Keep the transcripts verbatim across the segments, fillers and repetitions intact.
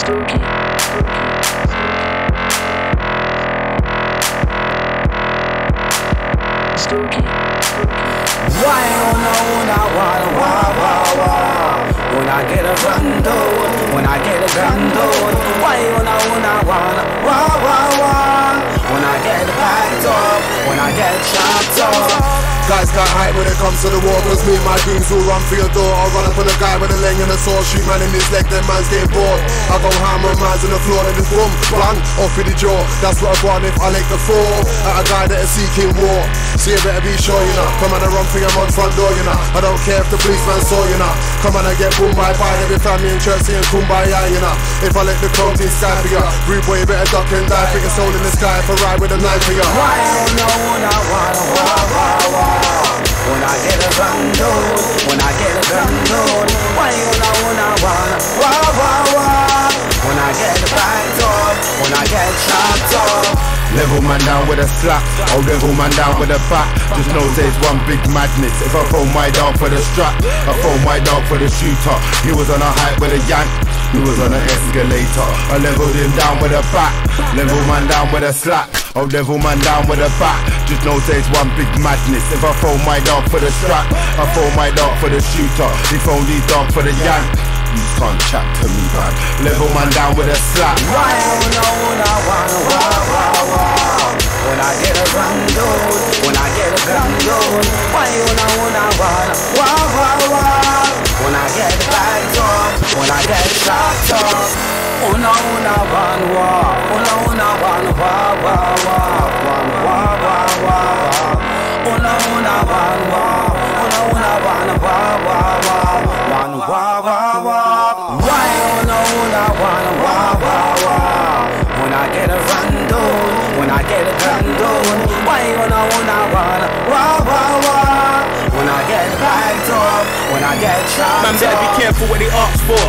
Why oh no, no, wah, wah, wah, wah. When I get a rando, when I get a rando, why oh no, no, wah, wah, wah, wah. When I get backed up, when I get chopped up. Guys got hype when it comes to the war, cause me and my goons will run for your door. I'll run up on a guy with a leg and a sword, shoot man in his leg, then man's getting bored. I go hammer man's on the floor, then just boom, bang, off with the jaw. That's what I want if I like the fall at a guy that is seeking war. So you better be sure, you know. Come on and run for your mum's front door, you know. I don't care if the policeman saw, you know. Come on and get boom by by every family in church saying kumbaya, you know. If I let the cold in sky for you, rude boy, you better duck and die. Put your soul in the sky if I ride with a knife for you. Why oh no, no, wah, wah, wah, wah. When I get a rando, when I get a rando, why you know when I wanna, wah, wah, wah. When I get backed up, when I get chopped up. Level man down with a slap, I'll level man down with a back. Just know there's one big madness. If I phone my dog for the strap, I phone my dog for the shooter. He was on a hype with a yank, he was on an escalator. I leveled him down with a back, level man down with a slap, I'll level man down with a back. Just know there's one big madness. If I phone my dog for the strap, I phone my dog for the shooter. He phoned his dog for the yank. You can't chat to me, man. Level man down with a slap. Why oh no, no, wah, wah, wah, wah. When I get a rando, when I get a rando, why oh no, no, wah, wah, wah, wah. When I get backed up, when I get chopped up. Oh no, no, wah, wah. Oh no, no, wah, wah, wah, wah. Wah, wah, wah, wah. Oh no, no, wah, wah. Oh no, no, wah, wah, wah, wah. Wah, wah, wah, wah. Why oh no, no, wah, wah, wah, wah. When I get a rando, when I get a rando, why oh no, no, wah, wah, wah, wah. When I get backed up, when I get chopped up. Man better be careful what they ask for.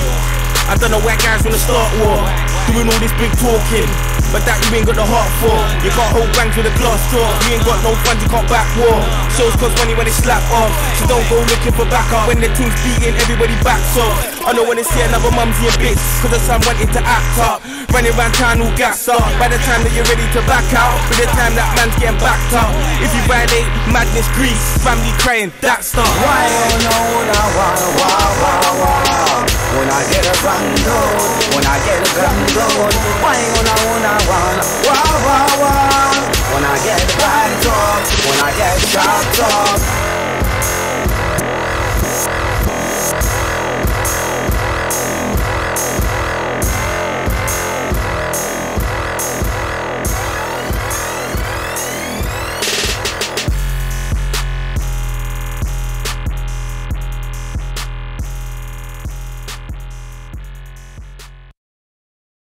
I don't know where guys wanna start war, doing all this big talking, but that you ain't got the heart for. You can't hold bangs with a glass straw. You ain't got no funds, you can't back war. Shows cost money when they slap off, so don't go looking for backup. When the team's beating, everybody backs off. I don't wanna see another mumsy and bitch, cause the son wanted to act up. Running around town all gassed up. By the time that you're ready to back out, by the time that man's getting backed up. If you violate, madness, grease, family crying, that stuff. Why oh no, no, wah, wah, wah, wah. When I get a rando, when I get a rando, why oh no, no, wah, wah, wah, wah. When I get backed up, when I get chopped up.